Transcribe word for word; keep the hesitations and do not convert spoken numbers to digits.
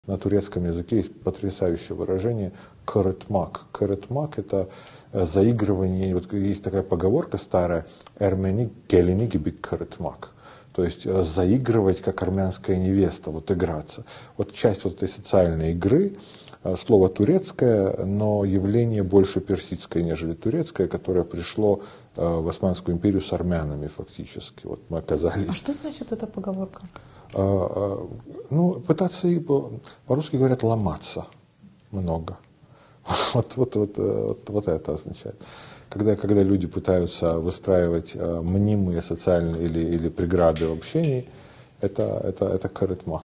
На турецком языке есть потрясающее выражение «кырытмак». Кырытмак — это заигрывание, вот есть такая поговорка старая «эрмени гелини gibi кырытмак». То есть заигрывать, как армянская невеста, вот играться. Вот часть вот этой социальной игры, слово турецкое, но явление больше персидское, нежели турецкое, которое пришло в Османскую империю с армянами фактически. Вот мы оказались. А что значит эта поговорка? Ну, пытаться, по-русски говорят, ломаться много. Вот, вот, вот, вот, вот это означает. Когда, когда люди пытаются выстраивать мнимые социальные или, или преграды в общении, это, это, это кырытма.